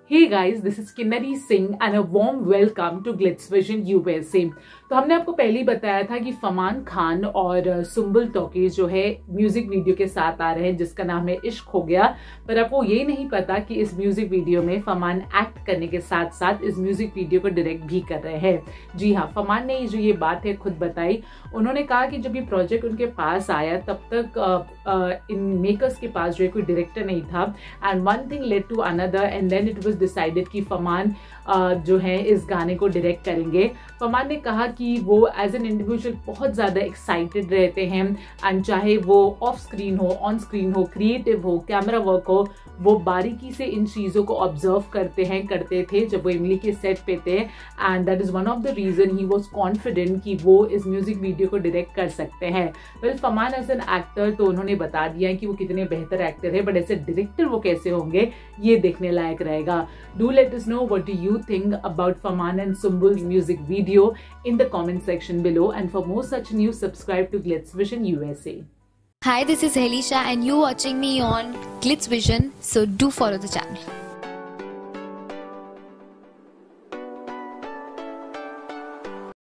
Hey guys, this is Kinnari Singh and a warm welcome to Glitz Vision USA। तो हमने आपको पहले ही बताया था कि फरमान खान और सुम्बुल तौकीर जो है म्यूजिक वीडियो के साथ आ रहे हैं जिसका नाम है इश्क हो गया। पर आपको ये नहीं पता कि इस म्यूजिक वीडियो में फरमान एक्ट करने के साथ साथ इस म्यूजिक वीडियो को डायरेक्ट भी कर रहे हैं। जी हाँ, फरमान ने जो ये बात है खुद बताई। उन्होंने कहा कि जब ये प्रोजेक्ट उनके पास आया तब तक इन मेकर्स के पास जो है कोई डायरेक्टर नहीं था and one thing led to another and then it was decided कि फरमान जो है इस गाने को डायरेक्ट करेंगे। फरमान ने कहा कि वो एज एन इंडिविजुअल बहुत ज़्यादा एक्साइटेड रहते हैं एंड चाहे वो ऑफ स्क्रीन हो, ऑन स्क्रीन हो, क्रिएटिव हो, कैमरा वर्क हो, वो बारीकी से इन चीज़ों को ऑब्जर्व करते थे जब वो इमली के सेट पे थे and that is one of the reason he was confident कि वो इस म्यूजिक वीडियो को डायरेक्ट कर सकते हैं। Well, Farman as an actor तो उन्होंने बता दिया है कि वो कितने बेहतर एक्टर है, बट ऐसे डायरेक्टर वो कैसे होंगे ये देखने लायक रहेगा। Do let us know what do you think about Farman and Sumbul's music video in the comment section below, and for more such news subscribe to Glitz Vision USA. Hi, this is Helisha and you watching me on Glitz Vision, so do follow the channel.